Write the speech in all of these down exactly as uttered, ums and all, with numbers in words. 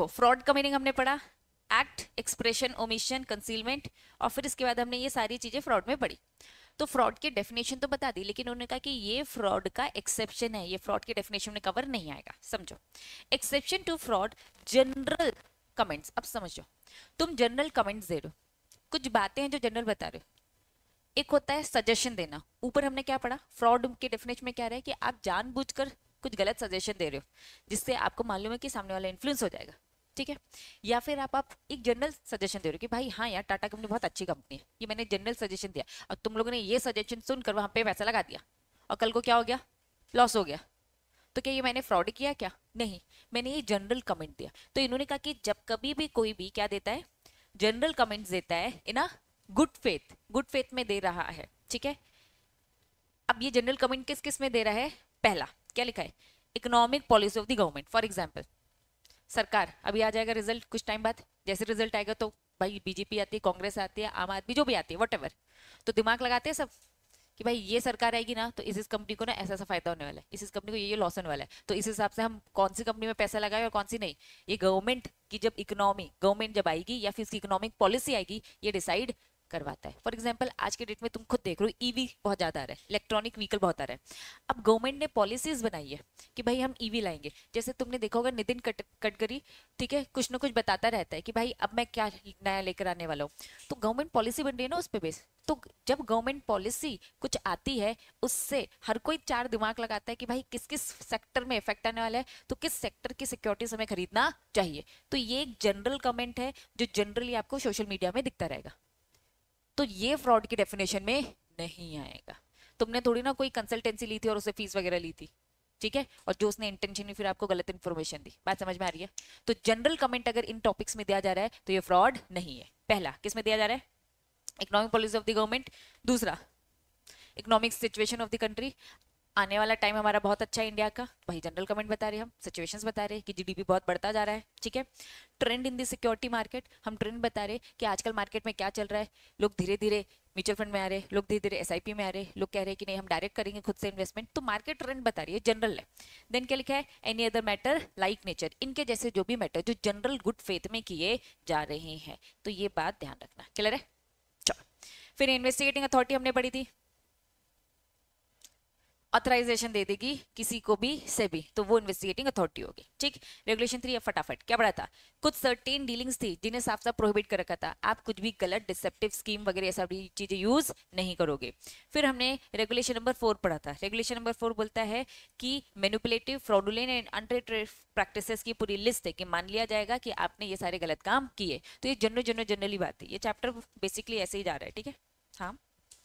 देखो फ्रॉड का मीनिंग हमने पढ़ा, एक्ट, एक्सप्रेशन, ओमिशन, कंसीलमेंट, और फिर इसके बाद हमने ये सारी चीजें फ्रॉड में पढ़ी। तो फ्रॉड की डेफिनेशन तो बता दी, लेकिन उन्होंने कहा कि ये फ्रॉड का एक्सेप्शन है, ये फ्रॉड की डेफिनेशन में कवर नहीं आएगा। समझो, exception to fraud general comments. अब समझो, तुम जनरल कमेंट्स दे रहे हो, कुछ बातें हैं जो जनरल बता रहे हो। एक होता है सजेशन देना, ऊपर हमने क्या पढ़ा, फ्रॉड के डेफिनेशन में क्या रहा है कि आप जानबूझकर कुछ गलत सजेशन दे रहे हो जिससे आपको मालूम है कि सामने वाला इन्फ्लुएंस हो जाएगा, ठीक है। या फिर आप आप एक जनरल सजेशन दे रहे हो कि भाई हाँ यार टाटा कंपनी बहुत अच्छी कंपनी है, ये मैंने जनरल सजेशन दिया और तुम लोगों ने ये सजेशन सुनकर वहां पे पैसा लगा दिया और कल को क्या हो गया, लॉस हो गया। तो क्या ये मैंने फ्रॉड किया? क्या नहीं, मैंने ये जनरल कमेंट दिया। तो इन्होंने कहा कि जब कभी भी कोई भी क्या देता है, जनरल कमेंट्स देता है in a good faith, good faith में दे रहा है, ठीक है। अब ये जनरल कमेंट किस किस में दे रहा है? पहला क्या लिखा है, economic policy of the government. For example सरकार, अभी आ जाएगा रिजल्ट कुछ टाइम बाद, जैसे रिजल्ट आएगा तो भाई बीजेपी आती है, कांग्रेस आती है, आम आदमी जो भी आती है वट तो दिमाग लगाते हैं सब कि भाई ये सरकार आएगी ना तो इस इस कंपनी को ना ऐसा ऐसा फायदा होने वाला है, इस इस कंपनी को ये ये लॉस होने वाला है, तो इस हिसाब से हम कौन सी कंपनी में पैसा लगाए और कौन सी नहीं। ये गवर्नमेंट की जब इकोनॉमी, गवर्नमेंट जब आएगी या फिर इसकी इकोनॉमिक पॉलिसी आएगी, ये डिसाइड करवाता है। फॉर एग्जाम्पल आज के डेट में तुम खुद देख रहे हो ईवी बहुत ज्यादा आ रहा है, इलेक्ट्रॉनिक व्हीकल बहुत आ रहा है। अब गवर्नमेंट ने पॉलिसीज बनाई है कि भाई हम ईवी लाएंगे, जैसे तुमने देखा होगा नितिन गडकरी, ठीक है, कुछ ना कुछ बताता रहता है कि भाई अब मैं क्या नया लेकर आने वाला हूँ। तो गवर्नमेंट पॉलिसी बन रही है ना उस पर बेस। तो जब गवर्नमेंट पॉलिसी कुछ आती है उससे हर कोई चार दिमाग लगाता है कि भाई किस किस सेक्टर में इफेक्ट आने वाला है, तो किस सेक्टर की सिक्योरिटीज हमें खरीदना चाहिए। तो ये एक जनरल कमेंट है जो जनरली आपको सोशल मीडिया में दिखता रहेगा। तो ये फ्रॉड की डेफिनेशन में नहीं आएगा। तुमने थोड़ी ना कोई कंसल्टेंसी ली थी और उसे फीस वगैरह ली थी, ठीक है, और जो उसने इंटेंशनली फिर आपको गलत इन्फॉर्मेशन दी। बात समझ में आ रही है? तो जनरल कमेंट अगर इन टॉपिक्स में दिया जा रहा है तो ये फ्रॉड नहीं है। पहला किस में दिया जा रहा है, economic policy of the government. दूसरा economic situation of the country, आने वाला टाइम हमारा बहुत अच्छा है इंडिया का, वही जनरल कमेंट बता रहे हैं, हम सिचुएशंस बता रहे हैं कि जीडीपी बहुत बढ़ता जा रहा है, ठीक है। Trend in the security market, हम ट्रेंड बता रहे हैं कि आजकल मार्केट में क्या चल रहा है, लोग धीरे धीरे म्यूचुअल फंड में आ रहे हैं, लोग धीरे धीरे एसआईपी में आ रहे हैं, लोग कह रहे हैं कि नहीं हम डायरेक्ट करेंगे खुद से इन्वेस्टमेंट। तो मार्केट ट्रेंड बता रही है, जनरल है। देन क्या लिखा है, any other matter like nature, इनके जैसे जो भी मैटर जो जनरल गुड फेथ में किए जा रहे हैं। तो ये बात ध्यान रखना, क्लियर है? चलो, फिर इन्वेस्टिगेटिंग अथॉरिटी हमने पढ़ी थी, ऑथराइजेशन दे देगी किसी को भी से भी, तो वो इन्वेस्टिगेटिंग अथॉरिटी होगी, ठीक। रेगुलेशन थ्री, फटाफट क्या पढ़ा था, कुछ सर्टेन डीलिंग्स थी जिन्हें साफ साफ प्रोहिबिट कर रखा था, आप कुछ भी गलत डिसेप्टिव स्कीम वगैरह ये सारी चीजें यूज नहीं करोगे। फिर हमने रेगुलेशन नंबर फोर पढ़ा था। रेगुलेशन नंबर फोर बोलता है कि manipulative, fraudulent and untrade practices की पूरी लिस्ट है कि मान लिया जाएगा कि आपने ये सारे गलत काम किए। तो ये जनरल जनरल जनरली बात है, ये चैप्टर बेसिकली ऐसे ही जा रहा है, ठीक है। हाँ,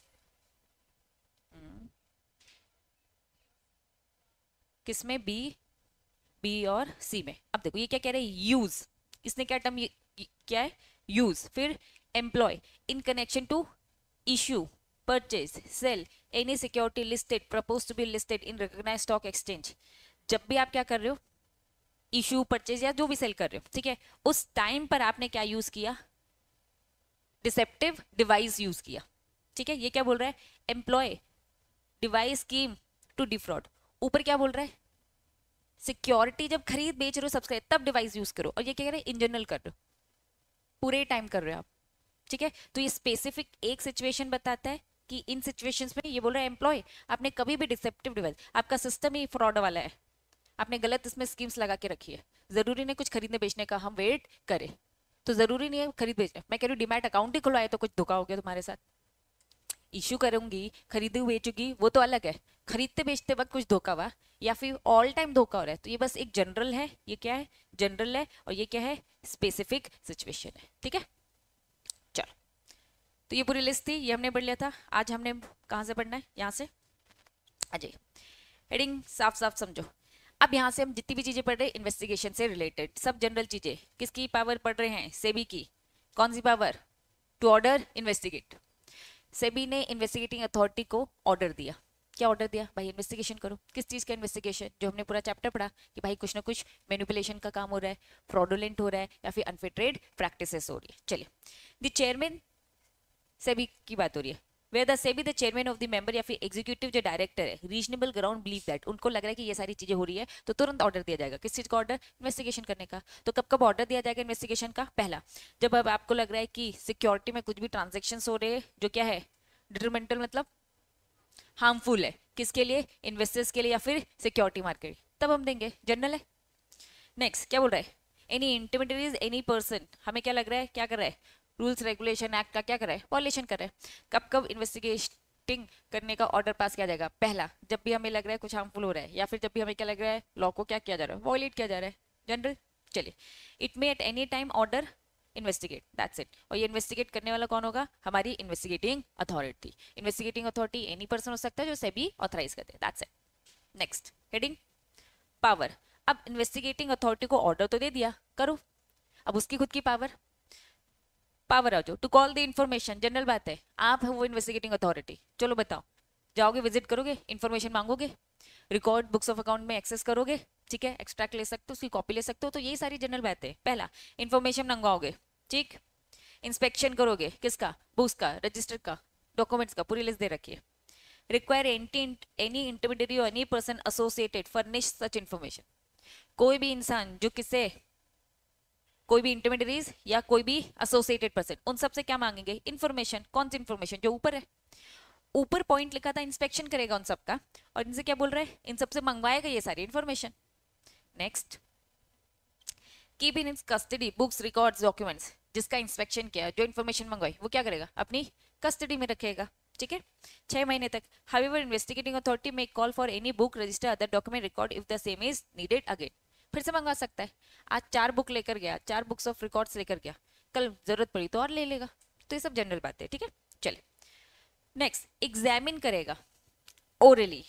किसमें, बी, बी और सी में। अब देखो ये क्या कह रहे हैं, यूज, इसने क्या टर्म क्या है, यूज। फिर employ in connection to issue, purchase, sale any security listed propose to be listed in recognised stock exchange. जब भी आप क्या कर रहे हो, इश्यू, परचेज या जो भी सेल कर रहे हो, ठीक है, उस टाइम पर आपने क्या यूज किया, डिसेप्टिव डिवाइस यूज किया, ठीक है। ये क्या बोल रहा है, employ device scheme to defraud. ऊपर क्या बोल रहा है, सिक्योरिटी जब खरीद बेच रहे हो सब्सक्राइब तब डिवाइस यूज करो, और ये क्या कह रहे हैं, इन जनरल कर रहे हो, पूरे टाइम कर रहे हो आप, ठीक है। तो ये स्पेसिफिक एक सिचुएशन बताता है कि इन सिचुएशंस में ये बोल रहा है एम्प्लॉय आपने कभी भी डिसेप्टिव डिवाइस, आपका सिस्टम ही फ्रॉड वाला है, आपने गलत इसमें स्कीम्स लगा के रखी है। जरूरी नहीं कुछ खरीदने बेचने का हम वेट करें, तो जरूरी नहीं है खरीद बेचने। मैं कह रही हूँ डीमैट अकाउंट ही खुलवाए तो कुछ धोखा हो गया तुम्हारे साथ, इश्यू करूंगी खरीदी बेचूंगी वो तो अलग है, खरीदते बेचते वक्त कुछ धोखा हुआ या फिर ऑल टाइम धोखा हो रहा है। तो ये बस एक जनरल है, ये क्या है, जनरल है, और ये क्या है, स्पेसिफिक सिचुएशन है, ठीक है। चलो, तो ये पूरी लिस्ट थी, ये हमने पढ़ लिया था। आज हमने कहां से पढ़ना है, यहाँ से। अजय, हेडिंग साफ साफ समझो। अब यहाँ से हम जितनी भी चीजें पढ़ रहे हैं इन्वेस्टिगेशन से रिलेटेड, सब जनरल चीजें, किसकी पावर पढ़ रहे हैं, सेबी की। कौन सी power, to order investigate. SEBI ने इन्वेस्टिगेटिंग अथॉरिटी को ऑर्डर दिया, क्या ऑर्डर दिया, भाई इन्वेस्टिगेशन करो। किस चीज का इन्वेस्टिगेशन, जो हमने पूरा चैप्टर पढ़ा कि भाई कुछ ना कुछ मैनिपुलेशन का काम हो रहा है, फ्रॉडुलेंट हो रहा है, या फिर अनफेयर ट्रेड प्रैक्टिसेस हो रही है। चलिए, द चेयरमैन, सेबी की बात हो रही है, वे the SEBI the chairman of the member या फिर एग्जीक्यूटिव जो डायरेक्टर है रीजनेबल ग्राउंड बिलीव दैट, उनको लग रहा है कि ये सारी चीजें हो रही है, तो तुरंत ऑर्डर दिया जाएगा। किस चीज का ऑर्डर? इन्वेस्टिगेशन करने का। तो कब कब ऑर्डर दिया जाएगा इन्वेस्टिगेशन का? पहला, जब अब आपको लग रहा है कि सिक्योरिटी में कुछ भी ट्रांजेक्शन हो रहे हैं जो क्या है डिट्रीमेंटल, मतलब हार्मफुल है, किसके लिए? इन्वेस्टर्स के लिए या फिर सिक्योरिटी मार्केट, तब हम देंगे। जनरल है। नेक्स्ट क्या बोल रहा है? एनी इंटरमीडिएट एनी पर्सन, हमें क्या लग रहा है क्या कर रहा है? रूल्स रेगुलेशन एक्ट का क्या कर रहा है? वॉयलेशन कर रहा है। कब कब इन्वेस्टिगेटिंग करने का ऑर्डर पास किया जाएगा? पहला, जब भी हमें लग रहा है कुछ हार्मफुल हो रहा है, या फिर जब भी हमें क्या लग रहा है लॉ को क्या किया जा रहा है? वॉयलेट किया जा रहा है। जनरल। चलिए, it may at any time order investigate, that's it. और ये इन्वेस्टिगेट करने वाला कौन होगा? हमारी investigating authority. Investigating authority any person हो सकता है जो सेबी ऑथराइज करते हैं, that's it. Next heading power. अब इन्वेस्टिगेटिंग अथॉरिटी को ऑर्डर तो दे दिया, करो। अब उसकी खुद की पावर, पावर आ जाओ to call the information. General बात है, आप है वो इन्वेस्टिगेटिंग अथॉरिटी, चलो बताओ, जाओगे विजिट करोगे, इंफॉर्मेशन मांगोगे, रिकॉर्ड बुक्स ऑफ अकाउंट में एक्सेस करोगे, ठीक है, एक्सट्रैक्ट ले सकते हो, उसकी कॉपी ले सकते हो, तो यही सारी जनरल बात है। पहला, इंफॉर्मेशन मंगवाओगे, ठीक, इंस्पेक्शन करोगे, किसका? बुक्स का, रजिस्टर का, डॉक्यूमेंट्स का, पूरी लिस्ट दे रखी है। रिक्वायर एनी इंटरमीडिएट और any person associated furnish such information. कोई भी इंसान जो किससे, कोई भी इंटरमीडिएट या कोई भी एसोसिएटेड पर्सन, उन सबसे क्या मांगेंगे? इंफॉर्मेशन। कौन सी इंफॉर्मेशन? जो ऊपर है, ऊपर पॉइंट लिखा था इंस्पेक्शन करेगा उन सबका, और इनसे क्या बोल रहा है? इन सबसे मंगवाएगा ये सारी information. Next, keep in custody books records documents. जिसका इंस्पेक्शन किया, जो इन्फॉर्मेशन मंगवाई, वो क्या करेगा? अपनी कस्टडी में रखेगा, ठीक है, छह महीने तक। However investigating authority may call for any book register other document record if the same is needed again. फिर से मंगवा सकता है। आज चार बुक लेकर गया, चार बुक्स ऑफ रिकॉर्ड्स लेकर गया, कल जरूरत पड़ी तो और ले लेगा। तो ये सब जनरल बात है, ठीक है। चले नेक्स्ट, एग्जामिन करेगा orally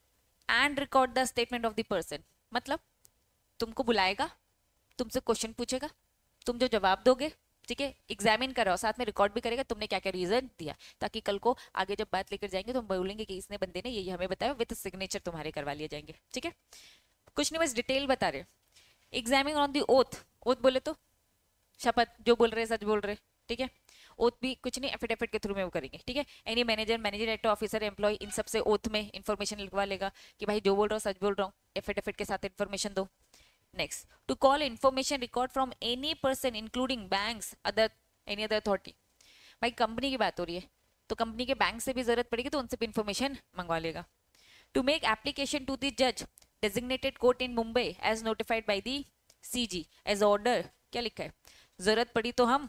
and record the statement of the person. मतलब तुमको बुलाएगा, तुमसे क्वेश्चन पूछेगा, तुम जो जवाब दोगे, ठीक है, एग्जामिन कर रहा हो, साथ में रिकॉर्ड भी करेगा तुमने क्या क्या रीजन दिया, ताकि कल को आगे जब बात लेकर जाएंगे तो हम बोलेंगे कि इसने बंदे ने ये हमें बताया, विद सिग्नेचर तुम्हारे करवा लिए जाएंगे, ठीक है। कुछ नहीं, बस डिटेल बता रहे। Examine on the oath, oath बोले तो शपथ, जो बोल रहे सच बोल रहे, ठीक है। ओथ भी कुछ नहीं, एफिडेविट के थ्रू में वो करेंगे, ठीक है। Any manager, manager director, officer, employ, इन सबसे ओथ में इंफॉर्मेशन लिखवा लेगा कि भाई जो बोल रहा हूँ सच बोल रहा हूँ, एफिडेविट के साथ इंफॉर्मेशन दो। Next, to call information record from any person including banks, other any other authority. भाई कंपनी की बात हो रही है, तो कंपनी के बैंक से भी जरूरत पड़ेगी तो उनसे भी इंफॉर्मेशन मंगवा लेगा। To make application to the जज designated court in Mumbai as notified by the CG as order, क्या लिखा है? जरूरत पड़ी तो हम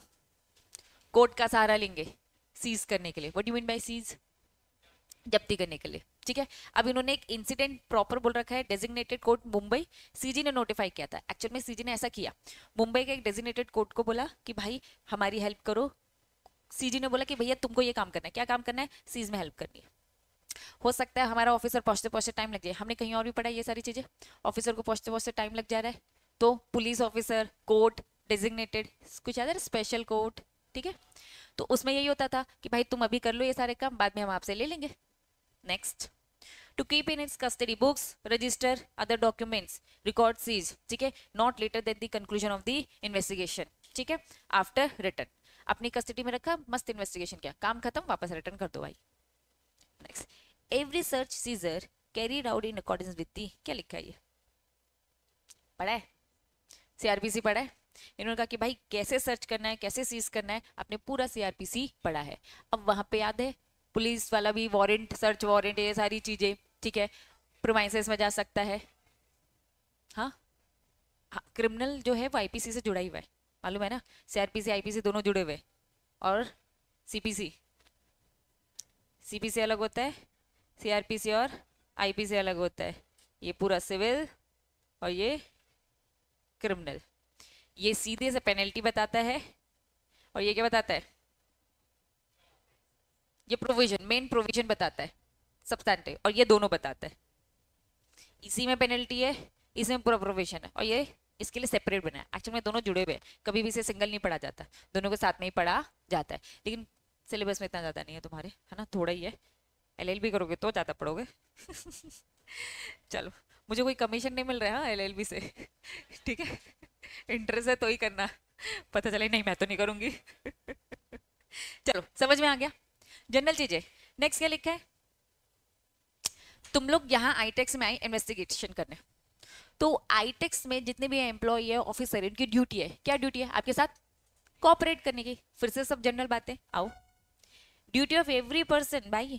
कोर्ट का सहारा लेंगे सीज करने के लिए। What do you mean by seize? जब्ती करने के लिए, ठीक है। अब इन्होंने एक इंसिडेंट प्रॉपर बोल रखा है, डेजिग्नेटेड कोर्ट मुंबई, सीजी ने नोटिफाई किया था। एक्चुअल में सीजी ने ऐसा किया, मुंबई के एक डेजिग्नेटेड कोर्ट को बोला कि भाई हमारी हेल्प करो। सीजी ने बोला कि भैया तुमको ये काम करना है, क्या काम करना है? सीज में हेल्प करनी है। हो सकता है हमारा ऑफिसर पहुंचते पहुंचते टाइम लग जाए, हमने कहीं और भी पढ़ा ये सारी चीजें, ऑफिसर को पहुंचते पहुंचते टाइम लग जा रहा है, तो पुलिस ऑफिसर, कोर्ट, डेजिग्नेटेड, कुछ याद है, स्पेशल कोर्ट, ठीक है। तो उसमें यही होता था कि भाई तुम अभी कर लो ये सारे काम, बाद में हम आपसे ले लेंगे। Next, to keep in its custody books, register, other documents, record seize, ठीक है, not later than the conclusion of the investigation, ठीक है, आफ्टर रिटर्न। अपनी कस्टडी में रखा, मस्त इन्वेस्टिगेशन किया, काम खत्म, वापस रिटर्न कर दो भाई। Next, every search seizure carried out in accordance with the, क्या लिखा है ये? पढ़ा है? सीआरपीसी पढ़ा है? इन्होंने कहा कि भाई कैसे सर्च करना है, कैसे सीज करना है, आपने पूरा सीआरपीसी पढ़ा है। अब वहां पे याद है पुलिस वाला भी वारंट, सर्च वारंट, ये सारी चीजें, ठीक है, प्रीमाइसेस में जा सकता है। हाँ, हाँ, क्रिमिनल जो है वो आईपीसी से जुड़ा ही हुआ है, मालूम है ना, सीआरपीसी आईपीसी दोनों जुड़े हुए, और सीपीसी, सीपीसी अलग होता है, सीआरपीसी और आईपीसी अलग होता है। ये पूरा सिविल और ये क्रिमिनल। ये सीधे से पेनल्टी बताता है, और ये क्या बताता है? ये प्रोविजन, मेन प्रोविजन बताता है, सब्सटेंटिव, और ये दोनों बताता है। इसी में पेनल्टी है, इसमें पूरा प्रोविजन है, और ये इसके लिए सेपरेट बना है। एक्चुअली में दोनों जुड़े हुए हैं, कभी भी इसे सिंगल नहीं पढ़ा जाता, दोनों के साथ में ही पढ़ा जाता है। लेकिन सिलेबस में इतना ज्यादा नहीं है तुम्हारे, है ना, थोड़ा ही है। एलएलबी करोगे तो ज्यादा पढ़ोगे। चलो, मुझे कोई कमीशन नहीं मिल रहा है एलएलबी से, ठीक है, इंटरेस्ट है तो ही करना, पता चले नहीं मैं तो नहीं करूंगी। चलो, समझ में आ गया जनरल चीजें। नेक्स्ट क्या लिखा है, तुम लोग यहाँ आईटेक्स में आए इन्वेस्टिगेशन करने, तो आईटेक्स में जितने भी एम्प्लॉय है ऑफिसर है, इनकी ड्यूटी है, क्या ड्यूटी है आपके साथ, कोऑपरेट करने की। फिर से सब जनरल बातें, आओ ड्यूटी ऑफ एवरी पर्सन, भाई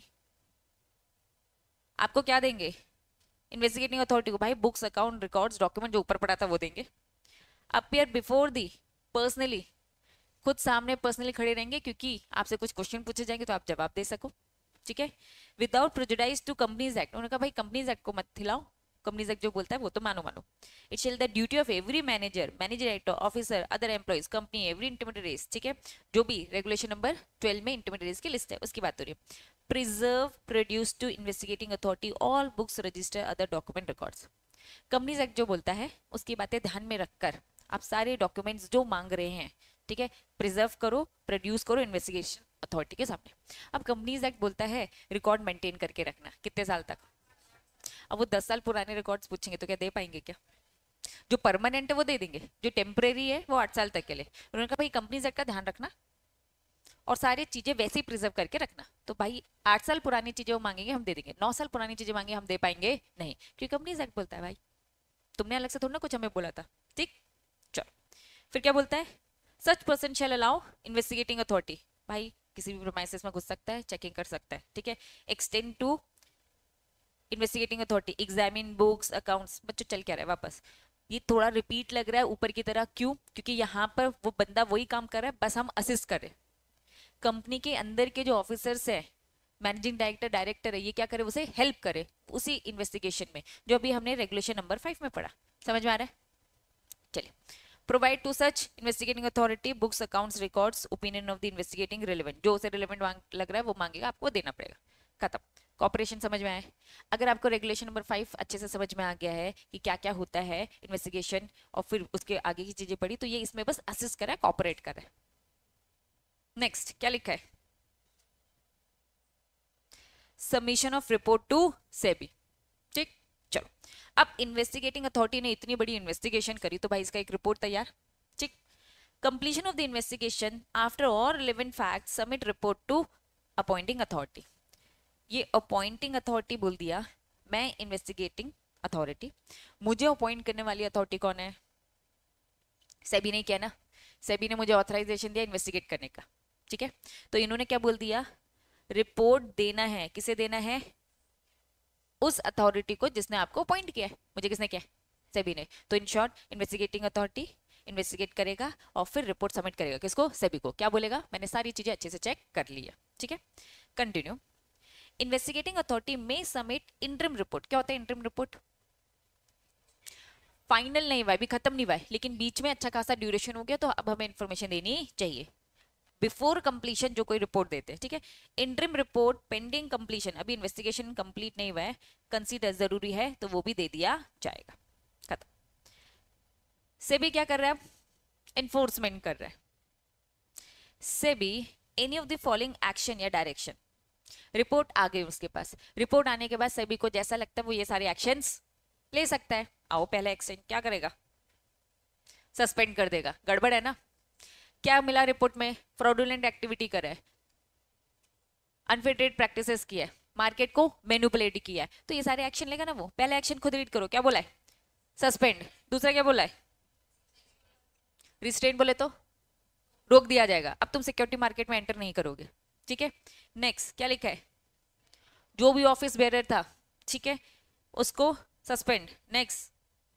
आपको क्या देंगे, इन्वेस्टिगेटिंग अथॉरिटी को भाई बुक्स अकाउंट रिकॉर्ड्स डॉक्यूमेंट जो ऊपर पड़ा था वो देंगे। अपीयर बिफोर दी पर्सनली, खुद सामने पर्सनली खड़े रहेंगे क्योंकि आपसे कुछ क्वेश्चन पूछे जाएंगे तो आप जवाब दे सको, ठीक है। Without prejudice to companies act, उन्होंने कहा भाई कंपनीज एक्ट को मत खिलाओ, कंपनीज एक्ट जो बोलता है वो तो मानो मानो। It shall the duty of every manager, manager director, officer, other employees, company, every intermediate, ठीक है, जो भी रेगुलेशन नंबर ट्वेल्व में इंटरमीडिएट की लिस्ट है उसकी बात हो रही है। Preserve produce to investigating authority all books register other document records. Companies act जो बोलता है उसकी बातें ध्यान में रखकर आप सारे डॉक्यूमेंट्स जो मांग रहे हैं, ठीक है, प्रिजर्व करो, प्रोड्यूस करो इन्वेस्टिगेशन अथॉरिटी के सामने। अब कंपनीज एक्ट बोलता है रिकॉर्ड मेंटेन करके रखना, कितने साल तक। अब वो दस साल पुराने रिकॉर्ड्स पूछेंगे तो क्या दे पाएंगे क्या, जो परमानेंट है वो दे देंगे, जो टेम्परेरी है वो आठ साल तक के लिए। उन्होंने कहा भाई कंपनीज एक्ट का ध्यान रखना और सारी चीजें वैसे ही प्रिजर्व करके रखना। तो भाई आठ साल पुरानी चीजें वो मांगेंगे हम दे देंगे, नौ साल पुरानी चीजें मांगे हम दे पाएंगे नहीं, क्योंकि कंपनीज एक्ट बोलता है भाई, तुमने अलग से थोड़ा ना कुछ हमें बोला था, ठीक। चलो फिर क्या बोलता है, such person shall allow investigating authority, भाई किसी भी प्रीमाइसेस में घुस सकता है, चेकिंग कर सकता है, ठीक है। Extend to investigating authority examine books accounts, बच्चों चल क्या रहा है वापस, ये थोड़ा रिपीट लग रहा है ऊपर की तरह, क्यों, क्योंकि यहाँ पर वो बंदा वही काम कर रहा है, बस हम असिस्ट करें। कंपनी के अंदर के जो ऑफिसर्स है, मैनेजिंग डायरेक्टर, डायरेक्टर है, ये क्या करे, उसे हेल्प करे उसी इन्वेस्टिगेशन में, जो अभी हमने रेगुलेशन नंबर फाइव में पढ़ा। समझ में आ रहा है, चलिए। Provide to such investigating authority books accounts records opinion of the investigating relevant, जो उसे रिलेवेंट लग रहा है वो मांगेगा, आपको देना पड़ेगा, खत्म। कॉपरेशन समझ में आए, अगर आपको रेगुलेशन नंबर फाइव अच्छे से समझ में आ गया है कि क्या क्या होता है इन्वेस्टिगेशन और फिर उसके आगे की चीजें पढ़ी, तो ये इसमें बस असिस्ट कर रहा है, कॉपरेट कर रहा है। नेक्स्ट क्या लिखा है, submission of report to SEBI, ठीक। चलो अब इन्वेस्टिगेटिंग अथॉरिटी ने इतनी बड़ी इन्वेस्टिगेशन करी तो भाई इसका एक रिपोर्ट तैयार, ठीक। Completion of the investigation after all relevant fact submit report to appointing authority. ये अपॉइंटिंग अथॉरिटी बोल दिया, मैं इन्वेस्टिगेटिंग अथॉरिटी, मुझे अपॉइंट करने वाली अथॉरिटी कौन है, सेबी ने किया ना, सेबी ने मुझे ऑथराइजेशन दिया इन्वेस्टिगेट करने का, ठीक है। तो इन्होंने क्या बोल दिया, रिपोर्ट देना है, किसे देना है, उस अथॉरिटी को जिसने आपको अपॉइंट किया है, मुझे किसने किया, सेबी ने। तो in short investigating authority investigate करेगा और फिर रिपोर्ट सबमिट करेगा, किसको, सेबी को। क्या बोलेगा, मैंने सारी चीजें अच्छे से चेक कर ली है, ठीक है। कंटिन्यू, इन्वेस्टिगेटिंग अथॉरिटी में सबमिट इंटरिम रिपोर्ट। क्या होता है इंटरिम रिपोर्ट, फाइनल नहीं हुआ, अभी खत्म नहीं हुआ है, लेकिन बीच में अच्छा खासा ड्यूरेशन हो गया, तो अब हमें इंफॉर्मेशन देनी चाहिए बिफोर कंप्लीशन जो कोई रिपोर्ट देते हैं, ठीक है। इंटरिम रिपोर्ट पेंडिंग कंप्लीशन, अभी इन्वेस्टिगेशन कंप्लीट नहीं हुआ है, कंसीडर जरूरी है तो वो भी दे दिया जाएगा, खत्म। सेबी क्या कर रहा है, एनफोर्समेंट कर रहा है। SEBI any of the following action या डायरेक्शन, रिपोर्ट आ गई उसके पास, रिपोर्ट आने के बाद सेबी को जैसा लगता है वो ये सारे एक्शंस ले सकता है। आओ पहला एक्शन क्या करेगा, सस्पेंड कर देगा, गड़बड़ है ना। क्या मिला रिपोर्ट में, फ्रॉडुलेंट एक्टिविटी कर है, अनफेयर ट्रेड प्रैक्टिसेस किया है, मार्केट को मैनिपुलेट किया है, तो ये सारे एक्शन लेगा ना वो। पहला एक्शन खुद रीड करो, क्या बोला है, सस्पेंड। दूसरा क्या बोला है, रिस्ट्रेन, बोले तो रोक दिया जाएगा, अब तुम सिक्योरिटी मार्केट में एंटर नहीं करोगे, ठीक है। नेक्स्ट क्या लिखा है, जो भी ऑफिस बेरर था, ठीक है, उसको सस्पेंड। नेक्स्ट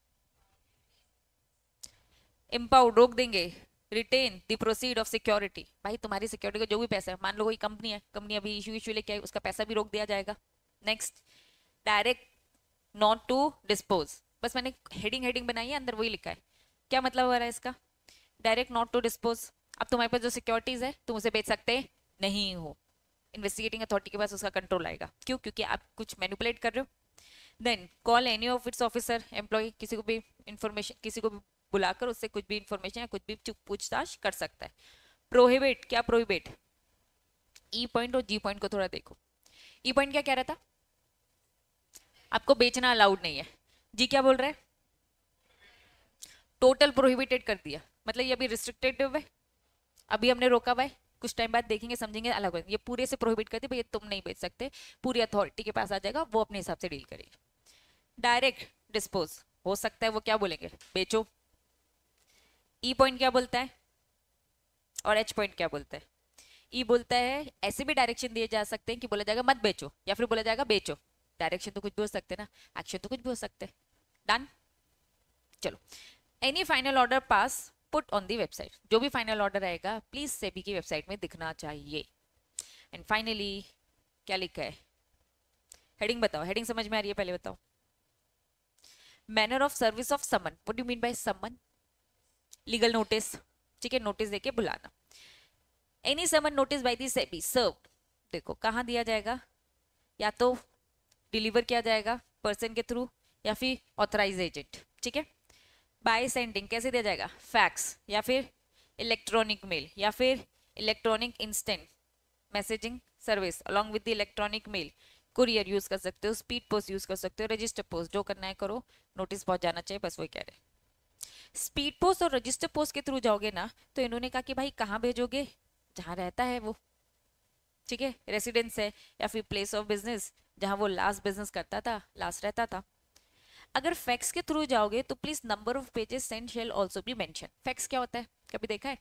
इम्पाउंड, रोक देंगे। Retain the proceed of security, भाई तुम्हारी सिक्योरिटी का जो भी पैसा है, मान लो कोई कंपनी है, कंपनी अभी इशू इशू लेके आई, उसका पैसा भी रोक दिया जाएगा। Next direct not to dispose, बस मैंने हेडिंग हेडिंग बनाई है, अंदर वही लिखा है, क्या मतलब हो रहा है इसका, डायरेक्ट नॉट टू डिस्पोज। अब तुम्हारे पास जो सिक्योरिटीज है तुम उसे बेच सकते नहीं हो, इन्वेस्टिगेटिंग अथॉरिटी के पास उसका कंट्रोल आएगा, क्यों, क्योंकि आप कुछ मैनिपुलेट कर रहे हो। Then call any of its officer employ, किसी को भी इंफॉर्मेशन, किसी को भी बुलाकर उससे कुछ भी इंफॉर्मेशन या कुछ भी पूछताछ कर सकता है। प्रोहिबिट, क्या प्रोहिबिट, ई पॉइंट और जी पॉइंट को थोड़ा देखो। ई पॉइंट क्या कह रहा था, आपको बेचना अलाउड नहीं है। जी क्या बोल रहा है, टोटल प्रोहिबिटेड कर दिया, मतलब ये अभी रिस्ट्रिक्टेड है, अभी हमने रोका हुआ है, कुछ टाइम बाद देखेंगे समझेंगे अलग हो, ये पूरे से प्रोहिबिट करते भैया तुम नहीं बेच सकते, पूरी अथॉरिटी के पास आ जाएगा, वो अपने हिसाब से डील करेगी। डायरेक्ट डिस्पोज हो सकता है वो क्या बोलेंगे, बेचो। ई पॉइंट क्या बोलता है और एच पॉइंट क्या बोलता है? ई बोलता है ऐसे भी डायरेक्शन दिए जा सकते हैं कि बोला जाएगा मत बेचो, या फिर बोला जाएगा बेचो। डायरेक्शन तो कुछ भी हो सकते हैं ना, एक्शन तो कुछ भी हो सकते हैं। डन। चलो, any final order pass put on the website, जो भी फाइनल ऑर्डर आएगा प्लीज सेबी की वेबसाइट में दिखना चाहिए। एंड फाइनली क्या लिखा है, हेडिंग बताओ, हेडिंग समझ में आ रही है पहले बताओ। Manner of service of summon, what do you mean by summon? Legal notice, ठीक है, नोटिस देके बुलाना। Any summon notice by the SEBI serve, देखो कहाँ दिया जाएगा, या तो डिलीवर किया जाएगा पर्सन के थ्रू या फिर ऑथराइज एजेंट, ठीक है। बाय सेंडिंग कैसे दिया जाएगा, फैक्स या फिर इलेक्ट्रॉनिक मेल या फिर electronic instant messaging service along with the electronic mail. Courier use कर सकते हो, स्पीड पोस्ट यूज कर सकते हो, रजिस्टर पोस्ट, जो करना है करो, नोटिस पहुंच जाना चाहिए, बस वही कह रहे हैं। स्पीड पोस्ट और रजिस्टर पोस्ट के थ्रू जाओगे ना तो इन्होंने कहा कि भाई कहाँ भेजोगे, जहां रहता है वो, ठीक है, रेसिडेंस है या फिर प्लेस ऑफ बिजनेस, जहां वो लास्ट बिजनेस करता था, लास्ट रहता था। अगर फैक्स के थ्रू जाओगे तो please number of pages send shall also be mention. Fax क्या होता है, कभी देखा है?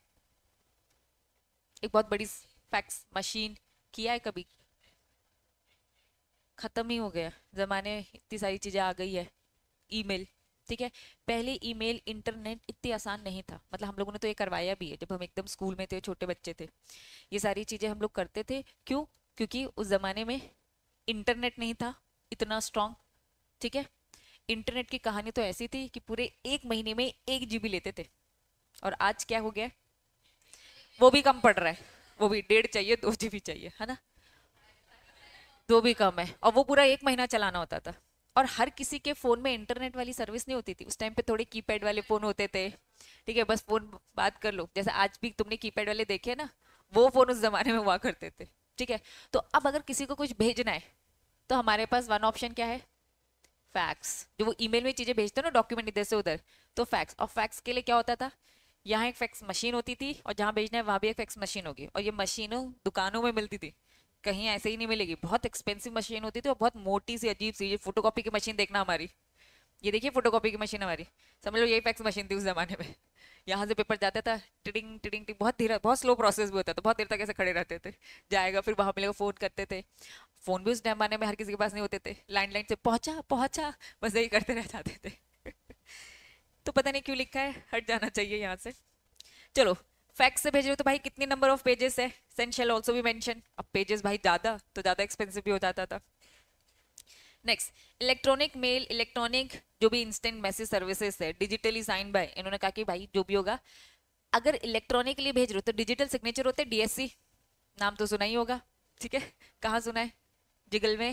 एक बहुत बड़ी फैक्स मशीन, किया है कभी? खत्म ही हो गया जमाने, इतनी सारी चीजें आ गई है। ईमेल, ठीक है, पहले ईमेल इंटरनेट इतनी आसान नहीं था, मतलब हम लोगों ने तो ये करवाया भी है जब हम एकदम स्कूल में थे, छोटे बच्चे थे, ये सारी चीजें हम लोग करते थे। क्यों? क्योंकि उस जमाने में इंटरनेट नहीं था इतना स्ट्रांग, ठीक है। इंटरनेट की कहानी तो ऐसी थी कि पूरे एक महीने में एक जीबी लेते थे, और आज क्या हो गया, वो भी कम पड़ रहा है, वो भी डेढ़ चाहिए, दो जीबी चाहिए, है ना, दो भी कम है, और वो पूरा एक महीना चलाना होता था। और हर किसी के फोन में इंटरनेट वाली सर्विस नहीं होती थी उस टाइम पे, थोड़े कीपैड वाले फोन होते थे, ठीक है, बस फोन बात कर लो, जैसे आज भी तुमने कीपैड वाले देखे ना, वो फोन उस जमाने में हुआ करते थे, ठीक है। तो अब अगर किसी को कुछ भेजना है तो हमारे पास वन ऑप्शन क्या है, फैक्स, जो वो ईमेल में चीजें भेजते हो ना डॉक्यूमेंट इधर से उधर, तो फैक्स। और फैक्स के लिए क्या होता था, यहाँ एक फैक्स मशीन होती थी और जहां भेजना है वहां भी एक फैक्स मशीन होगी, और ये मशीनों दुकानों में मिलती थी, कहीं ऐसे ही नहीं मिलेगी, बहुत एक्सपेंसिव मशीन होती थी और बहुत मोटी सी अजीब सी, ये फोटोकॉपी की मशीन देखना हमारी, ये देखिए फोटोकॉपी की मशीन हमारी, समझ लो यही फैक्स मशीन थी उस जमाने में। यहाँ से पेपर जाता था, टिडिंग टिडिंग टिडिंग, बहुत धीरे, बहुत स्लो प्रोसेस भी होता था, बहुत देर तक ऐसे खड़े रहते थे, जाएगा फिर वहां मिलेगा, फोन करते थे। फोन भी उस जमाने में हर किसी के पास नहीं होते थे, लाइन लाइन से पहुंचा पहुंचा बस यही करते रह जाते थे। तो पता नहीं क्यों लिखा है, हट जाना चाहिए यहाँ से। चलो, फैक्स से भेज रहे हो तो भाई कितने नंबर ऑफ पेजेस है, send shall also be mention. अब पेजेस भाई ज्यादा तो ज्यादा एक्सपेंसिव भी हो जाता था। नेक्स्ट, इलेक्ट्रॉनिक मेल, इलेक्ट्रॉनिक जो भी इंस्टेंट मैसेज सर्विसेज है, डिजिटली साइन बाय, इन्होंने कहा कि भाई जो भी होगा, अगर इलेक्ट्रॉनिकली भेज रहे हो तो डिजिटल सिग्नेचर होते हैं, डीएससी, नाम तो सुना ही होगा, ठीक है, कहाँ सुना है, जिगल में,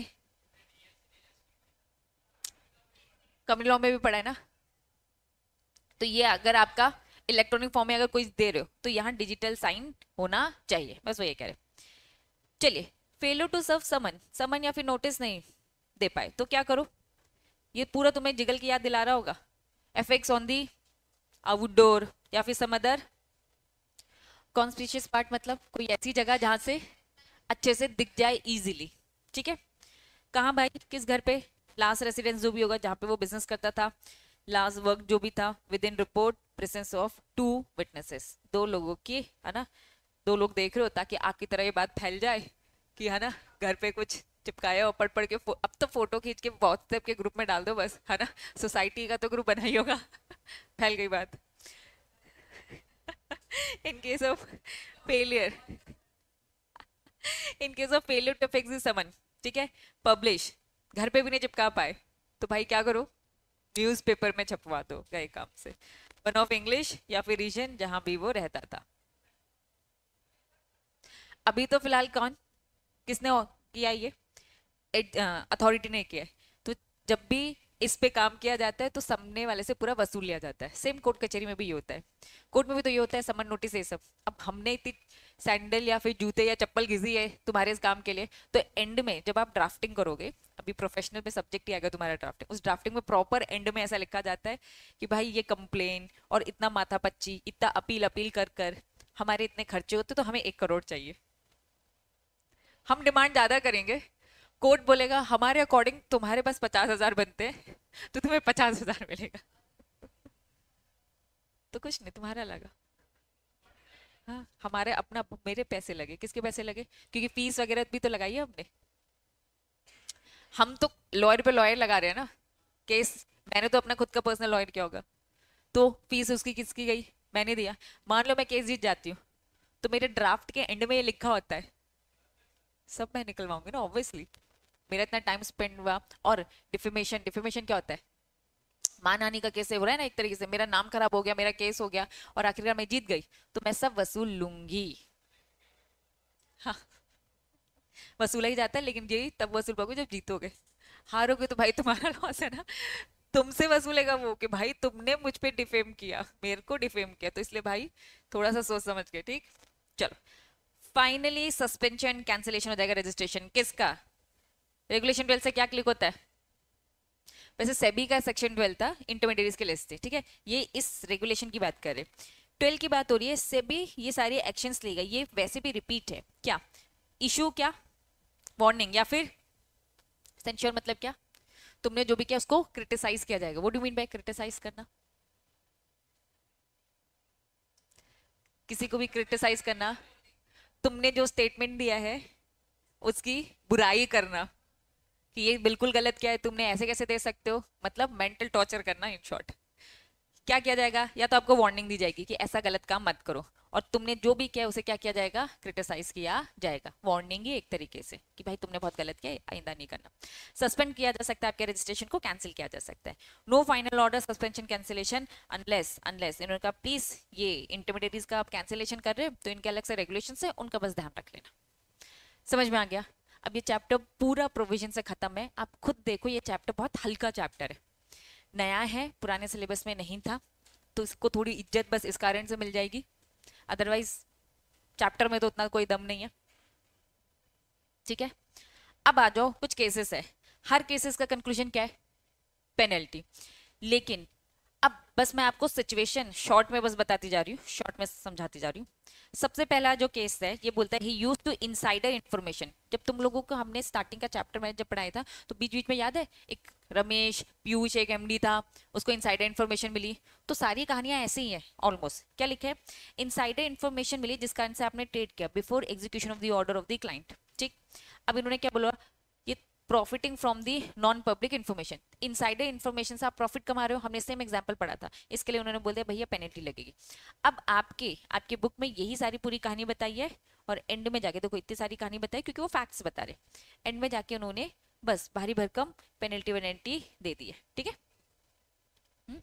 कम्युनिटी लॉ में भी पढ़ा है ना। तो ये अगर आपका इलेक्ट्रॉनिक फॉर्म में अगर कोई दे रहे हो तो यहाँ डिजिटल साइन होना चाहिए, बस वो ये कह रहे। चलिए, फेलियर टू सर्व समन, समन या फिर नोटिस नहीं दे पाए तो क्या करो, ये पूरा तुम्हें जिगल की याद दिला रहा होगा, एफेक्ट्स ऑन दी आउटडोर या फिर सम अदर कॉन्स्पिशियस पार्ट, मतलब कोई ऐसी जगह जहां से अच्छे से दिख जाए इजीली, ठीक है। कहाँ भाई, किस घर पे, लास्ट रेसिडेंस जो भी होगा जहाँ पे वो बिजनेस करता था, लास्ट वर्क जो भी था, with in report presence of two witnesses, दो लोगों की, है ना, दो लोग देख रहे हो, ताकि आग की तरह ये बात फैल जाए कि है ना घर पे कुछ चिपकाया और पढ़ पढ़ के, अब तो फोटो खींच के व्हाट्सएप के ग्रुप में डाल दो बस, है ना, सोसाइटी का तो ग्रुप बना ही होगा। फैल गई बात। In case of failure, in case of failure to fix the summon, ठीक है, पब्लिश, घर पे भी नहीं चिपका पाए तो भाई क्या करो, न्यूज़पेपर में छपवा दो, गए काम से। वन ऑफ इंग्लिश या फिर रीजन जहां भी वो रहता था। अभी तो फिलहाल कौन, किसने किया ये, अथॉरिटी ने किया है, तो जब भी इस पे काम किया जाता है तो सामने वाले से पूरा वसूल लिया जाता है। सेम कोर्ट कचहरी में भी ये होता है, कोर्ट में भी तो ये होता है, समन नोटिस ये सब। अब हमने इतनी सैंडल या फिर जूते या चप्पल घिसी है तुम्हारे इस काम के लिए, तो एंड में जब आप ड्राफ्टिंग करोगे, अभी प्रोफेशनल में सब्जेक्ट ही आएगा तुम्हारा ड्राफ्टिंग, उस ड्राफ्टिंग में प्रॉपर एंड में ऐसा लिखा जाता है कि भाई ये कंप्लेन और इतना माथापच्ची, इतना अपील अपील कर कर हमारे इतने खर्चे होते तो हमें एक करोड़ चाहिए, हम डिमांड ज्यादा करेंगे, कोर्ट बोलेगा हमारे अकॉर्डिंग तुम्हारे पास पचास हजार बनते हैं तो तुम्हें पचास हजार मिलेगा, तो कुछ नहीं तुम्हारा लगा। हाँ, हमारे अपना मेरे पैसे लगे, किसके पैसे लगे, क्योंकि फीस वगैरह भी तो लगाई है हमने। हम तो लॉयर पे लॉयर लगा रहे हैं ना, केस मैंने तो अपना खुद का पर्सनल लॉयर किया होगा, तो फीस उसकी किसकी गई, मैंने दिया। मान लो मैं केस जीत जाती हूँ, तो मेरे ड्राफ्ट के एंड में ये लिखा होता है, सब मैं निकलवाऊंगी ना ऑब्वियसली, मेरा इतना टाइम स्पेंड हुआ। और डिफेमेशन, डिफेमेशन क्या होता है, मानहानि का केस हो रहा है ना, एक तरीके से मेरा नाम खराब हो गया, मेरा केस हो गया और आखिरकार मैं जीत गई, तो मैं सब वसूल लूंगी। हाँ, वसूला ही जाता है, लेकिन यही तब वसूल पाओगे जब जीतोगे, हारोगे तो भाई तुम्हारा लॉस है ना, तुमसे वसूलेगा वो कि भाई तुमने मुझ पे डिफेम किया, मेरे को डिफेम किया, तो इसलिए भाई थोड़ा सा सोच समझ के, ठीक। चलो, फाइनली सस्पेंशन कैंसिलेशन हो जाएगा रजिस्ट्रेशन किसका, रेगुलेशन ट्वेल्व से क्या क्लिक होता है, वैसे सेबी का सेक्शन ट्वेल्व था, इंटरमीडिएट्स के लिस्ट थी, ठीक है, ये इस रेगुलेशन की बात कर रहे, ट्वेल्व की बात हो रही है, सेबी ये सारे एक्शंस लेगा, ये वैसे भी रिपीट है, क्या इशू, क्या वार्निंग, या फिर सेंश्योर, मतलब क्या, तुमने जो भी किया उसको क्रिटिसाइज किया जाएगा। What do mean by criticize करना, किसी को भी क्रिटिसाइज करना, तुमने जो स्टेटमेंट दिया है उसकी बुराई करना, कि ये बिल्कुल गलत किया है तुमने, ऐसे कैसे दे सकते हो, मतलब मेंटल टॉर्चर करना इन शॉर्ट। क्या किया जाएगा, या तो आपको वार्निंग दी जाएगी कि ऐसा गलत काम मत करो, और तुमने जो भी किया उसे क्या किया जाएगा, क्रिटिसाइज किया जाएगा, वार्निंग ही एक तरीके से कि भाई तुमने बहुत गलत किया, आइंदा नहीं करना। सस्पेंड किया जा सकता है, आपके रजिस्ट्रेशन को कैंसिल किया जा सकता है। No final order suspension cancellation unless, unless इन्होंने कहा प्लीज ये इंटरमीडिएटीज का आप कैंसिलेशन कर रहे हो तो इनके अलग से रेगुलेशन है, उनका बस ध्यान रख लेना। समझ में आ गया। अब ये चैप्टर पूरा प्रोविजन से खत्म है, आप खुद देखो ये चैप्टर बहुत हल्का चैप्टर है, नया है, पुराने सिलेबस में नहीं था, तो इसको थोड़ी इज्जत बस इस कारण से मिल जाएगी, अदरवाइज चैप्टर में तो उतना कोई दम नहीं है, ठीक है। अब आ जाओ, कुछ केसेस है, हर केसेस का कंक्लूजन क्या है, पेनल्टी। लेकिन अब बस मैं आपको सिचुएशन शॉर्ट में बस बताती जा रही हूँ, शॉर्ट में समझाती जा रही हूँ। सबसे पहला जो केस है ये बोलता है ही यूज्ड टू इनसाइडर इंफॉर्मेशन। जब तुम लोगों को हमने स्टार्टिंग का चैप्टर में जब पढ़ाया था तो बीच बीच में याद है, एक रमेश पीयूष एक एमडी था, उसको इनसाइडर इंफॉर्मेशन मिली, तो सारी कहानियां ऐसी ही हैं ऑलमोस्ट। क्या लिखे है, इनसाइडर इंफॉर्मेशन मिली जिस कारण से आपने ट्रेड किया before execution of the order of the client, ठीक। अब इन्होंने क्या बोला, ये profiting from the non public information, insider information से आप प्रॉफिट कमा रहे हो, हमने सेम एग्जांपल पढ़ा था, इसके लिए उन्होंने बोल दिया भैया पेनल्टी लगेगी। अब आपके आपके बुक में यही सारी पूरी कहानी बताई है, और एंड में जाके देखो इतनी सारी कहानी बताई क्योंकि वो फैक्ट्स बता रहे, एंड में जाके उन्होंने बस भारी भरकम पेनल्टी वेनल्टी दे दी है, ठीक है। हम्म,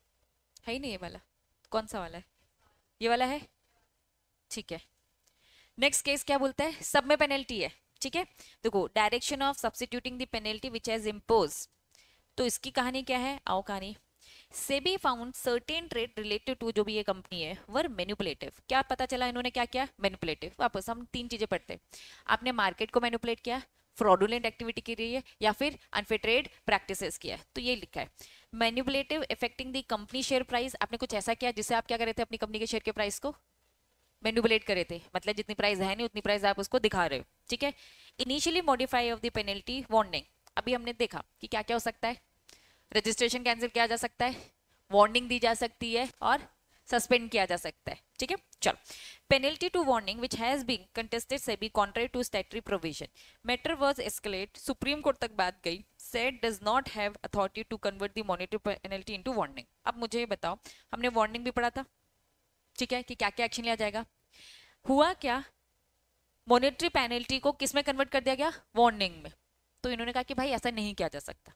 है ही नहीं ये वाला, कौन सा वाला है, ये वाला है, ठीक है। नेक्स्ट केस क्या बोलता है, सब में पेनल्टी है, ठीक है। देखो direction of substituting the penalty which has impose, तो इसकी कहानी क्या है, आओ कहानी। SEBI found certain trade related to, जो भी ये कंपनी है, वर मैनिपुलेटिव। क्या पता चला इन्होंने क्या किया, मैनिपुलेटिव। वापस हम तीन चीजें पढ़ते हैं, आपने मार्केट को मैनिपुलेट किया, फ्रॉडुलेंट एक्टिविटी की रही है, या फिर अनफेयर ट्रेड प्रैक्टिसेस किया है, तो ये लिखा है manipulative affecting the company share price. आपने कुछ ऐसा किया जिससे आप क्या कर रहे थे, अपनी कंपनी के शेयर के प्राइस को मैनिपुलेट करे थे, मतलब जितनी प्राइस है नहीं उतनी प्राइस आप उसको दिखा रहे हो, ठीक है। Initially modify of the penalty warning, अभी हमने देखा कि क्या क्या हो सकता है, रजिस्ट्रेशन कैंसिल किया जा सकता है, वार्निंग दी जा सकती है, और सस्पेंड किया जा सकता है, ठीक है। चलो, penalty to warning which has been contested SEBI contrary to statutory provision, matter was escalate, supreme court तक बात गई, said does not have authority to convert the monetary penalty into warning. अब मुझे ये बताओ, हमने वार्निंग भी पढ़ा था, ठीक है, कि क्या क्या एक्शन लिया जाएगा, हुआ क्या, मॉनेटरी पेनल्टी को किस में कन्वर्ट कर दिया गया, वार्निंग में। तो इन्होंने कहा कि भाई ऐसा नहीं किया जा सकता,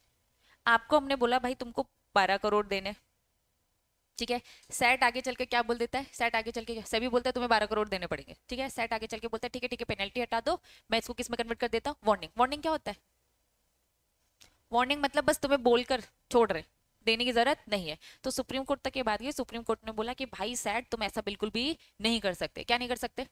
आपको हमने बोला भाई तुमको बारह करोड़ देने, ठीक है, सेट आगे चल के क्या बोल देता है, सेट आगे चल के सभी बोलता है तुम्हें बारह करोड़ देने पड़ेंगे, ठीक है, सेट आगे चल के बोलता है ठीक है ठीक है पेनल्टी हटा दो, मैं इसको किस में कन्वर्ट कर देता हूँ, वार्निंग। वार्निंग क्या होता है, वार्निंग मतलब बस तुम्हें बोलकर छोड़ रहे, देने की जरूरत नहीं है। तो सुप्रीम कोर्ट तक ये बात गई, सुप्रीम कोर्ट ने बोला कि भाई सेट तुम ऐसा बिल्कुल भी नहीं कर सकते, क्या नहीं कर सकते,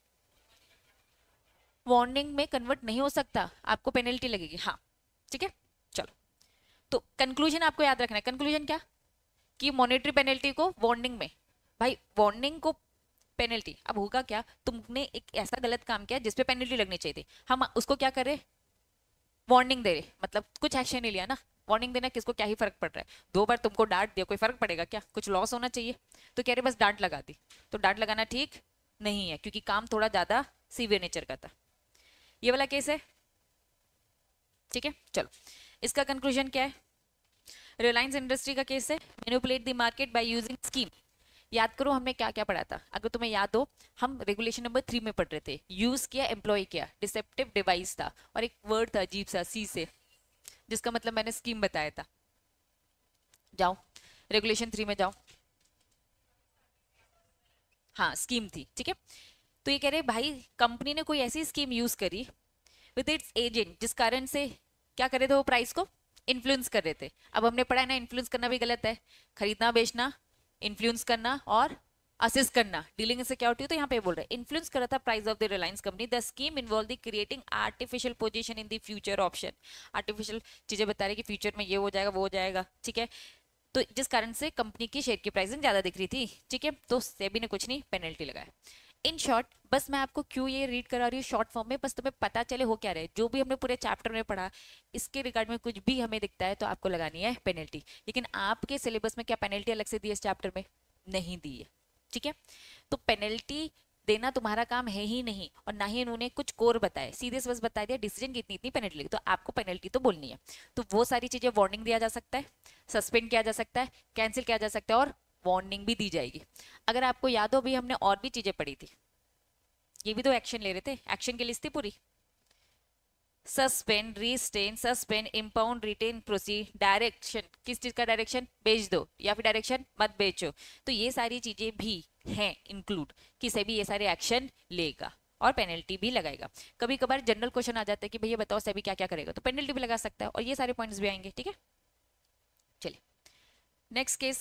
वार्निंग में कन्वर्ट नहीं हो सकता, आपको पेनल्टी लगेगी, हाँ, ठीक है। चलो, तो कंक्लूजन आपको याद रखना है, कंक्लूजन क्या, कि मॉनेटरी पेनल्टी को वार्निंग में, भाई वार्निंग को पेनल्टी। अब होगा क्या, तुमने एक ऐसा गलत काम किया जिसपे पेनल्टी लगनी चाहिए थी, हम उसको क्या कर रहे, वार्निंग दे रहे, मतलब कुछ एक्शन नहीं लिया ना। वार्निंग देना किसको क्या ही फर्क पड़ रहा है, दो बार तुमको डांट दिया कोई फर्क पड़ेगा क्या, कुछ लॉस होना चाहिए। तो कह रहे बस डांट लगा दी, तो डांट लगाना ठीक नहीं है क्योंकि काम थोड़ा ज्यादा सीवियर नेचर का था। ये वाला केस है, ठीक है। चलो इसका कंक्लूजन क्या है, रिलायंस इंडस्ट्री का केस है, manipulate the market by using scheme. याद करो हमने क्या क्या पढ़ा था, अगर तुम्हें याद हो, हम रेगुलेशन नंबर थ्री में पढ़ रहे थे, यूज किया एम्प्लॉय किया, डिसेप्टिव डिवाइस था, और एक वर्ड था अजीब सा सी से, जिसका मतलब मैंने स्कीम बताया था। जाओ रेगुलेशन थ्री में जाओ, हाँ स्कीम थी, ठीक है। तो ये कह रहे भाई कंपनी ने कोई ऐसी स्कीम यूज करी विद इट्स एजेंट, जिस कारण से क्या कर रहे थे, वो प्राइस को इन्फ्लुएंस कर रहे थे। अब हमने पढ़ा है ना, इन्फ्लुएंस करना भी गलत है, खरीदना बेचना, इन्फ्लुएंस करना और असिस्ट करना, डीलिंग से क्या होती है, तो यहाँ पे बोल रहे हैं इन्फ्लुएंस करा था price of the Reliance company. The scheme involve the creating artificial position in the future option. Artificial चीजें बता रहे कि फ्यूचर में ये हो जाएगा वो हो जाएगा, ठीक है। तो जिस कारण से कंपनी की शेयर की प्राइसिंग ज्यादा दिख रही थी, ठीक है। तो सेबी ने कुछ नहीं, पेनल्टी लगाया। इन शॉर्ट, बस मैं आपको क्यों ये रीड करा रही हूँ शॉर्ट फॉर्म में, बस तुम्हें पता चले हो क्या रहे, जो भी हमने पूरे चैप्टर में पढ़ा इसके रिगार्ड में कुछ भी हमें दिखता है तो आपको लगानी है पेनल्टी। लेकिन आपके सिलेबस में क्या पेनल्टी अलग से दी है इस चैप्टर में, नहीं दी है, ठीक है। तो पेनल्टी देना तुम्हारा काम है ही नहीं, और ना ही इन्होंने कुछ कोर बताए, सीधे से बस बता दिया डिसीजन की इतनी इतनी पेनल्टी लगी, तो आपको पेनल्टी तो बोलनी है। तो वो सारी चीजें, वार्निंग दिया जा सकता है, सस्पेंड किया जा सकता है, कैंसिल किया जा सकता है, और वार्निंग भी दी जाएगी। अगर आपको याद हो भी हमने और भी चीजें पढ़ी थी, ये भी तो एक्शन ले रहे थे, एक्शन की लिस्ट थी पूरी, suspend, restrain, suspend, impound, retain, proceed, direction, किस चीज का डायरेक्शन, बेच दो या फिर डायरेक्शन मत बेचो। तो ये सारी चीजें भी हैं इंक्लूड, किसे भी ये सारे एक्शन लेगा और पेनल्टी भी लगाएगा। कभी कभार जनरल क्वेश्चन आ जाता है कि भैया बताओ सेबी क्या क्या करेगा, तो पेनल्टी भी लगा सकता है, और ये सारे पॉइंट्स भी आएंगे, ठीक है। चलिए next case,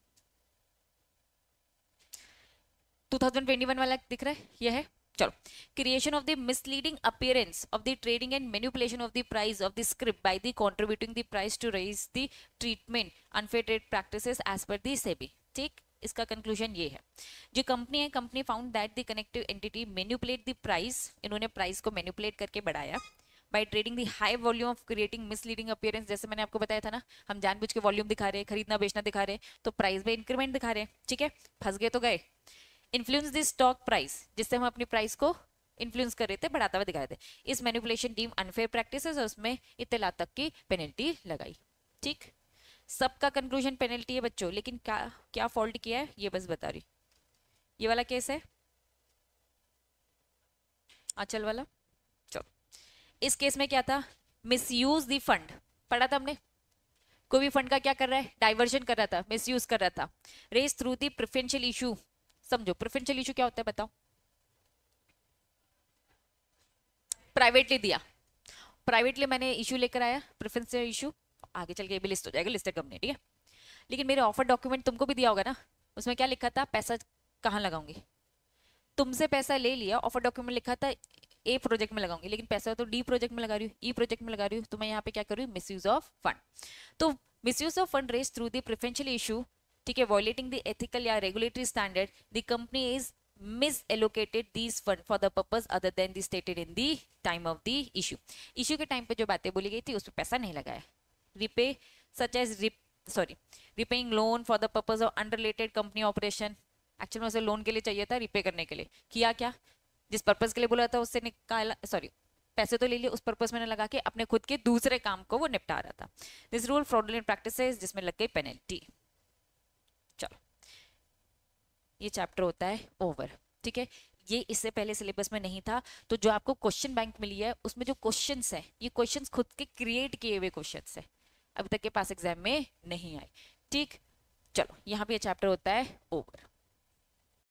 two thousand twenty one वाला दिख रहा है, ये है। चलो, creation of the misleading appearance of the trading and manipulation of the price of the script by the contributing the price to raise the treatment unfair trade practices as per the SEBI, ठीक। इसका conclusion ये है, जो company है, company found that the connective entity manipulate the price, इन्होंने price को manipulate करके बढ़ाया by trading the high volume of creating misleading appearance. जैसे मैंने आपको बताया था ना, हम जानबूझ के वॉल्यूम दिखा रहे हैं, खरीदना बेचना दिखा रहे हैं, तो प्राइस में इंक्रीमेंट दिखा रहे हैं, ठीक है। फंस गए तो गए। इन्फ्लुएंस द स्टॉक प्राइस, जिससे हम अपनी प्राइस को इन्फ्लुएंस कर रहे थे, बढ़ाता हुआ दिखा रहे थे। इस मैनिपुलेशन डीम अनफेयर प्रैक्टिसेस, और उसमें इत्तला तक की पेनल्टी लगाई, ठीक। सबका कंक्लूजन पेनल्टी है बच्चों, लेकिन क्या क्या फॉल्ट किया है ये बस बता रही। ये वाला केस है आंचल वाला। चलो, इस केस में क्या था, मिसयूज द फंड, पढ़ा था हमने। कोई भी फंड का क्या कर रहा है, डाइवर्जन कर रहा था, मिसयूज कर रहा था। Raise through the preferential issue, समझो प्रेफरेंशियल इशू क्या होता है बताओ, प्राइवेटली दिया, प्राइवेटली मैंने इशू लेकर आया, प्रेफरेंशियल इशू, आगे चल के भी लिस्ट हो जाएगा, लिस्टेड कंपनी, ठीक है। लेकिन मेरे ऑफर डॉक्यूमेंट तुमको भी दिया होगा ना, उसमें क्या लिखा था, पैसा कहाँ लगाऊंगी, तुमसे पैसा ले लिया, ऑफर डॉक्यूमेंट लिखा था ए प्रोजेक्ट में लगाऊंगी, लेकिन पैसा तो डी प्रोजेक्ट में लगा रही हूँ, ई प्रोजेक्ट में लगा रही हूँ, तो मैं यहाँ पे क्या कर रही हूँ, मिसयूज ऑफ फंड। तो misuse of fund raise through the preferential issue, ठीक है, वायलेटिंग द एथिकल या regulatory standard, the company is misallocated these fund for the purpose other than the stated in the time of the issue. issue के time पे जो बातें बोली गई थी उस पर पैसा नहीं लगाया। repay such as rep, sorry repaying loan for the purpose of unrelated company operation, actually में उसे लोन के लिए चाहिए था, रिपे करने के लिए किया क्या, जिस पर्पस के लिए बोला था उससे निकाला, सॉरी पैसे तो ले लिए, उस पर्पस में लगा के अपने खुद के दूसरे काम को वो निपटा रहा था। दिस रूल फ्रॉडुलेंट प्रैक्टिसेस, जिसमें लग गई पेनल्टी। चलो ये चैप्टर होता है ओवर, ठीक है। ये इससे पहले सिलेबस में नहीं था, तो जो आपको क्वेश्चन बैंक मिली है उसमें जो क्वेश्चंस है, ये क्वेश्चंस खुद के क्रिएट किए हुए क्वेश्चंस है, अभी तक के पास एग्जाम में नहीं आए, ठीक। चलो यहाँ पे ये चैप्टर होता है ओवर।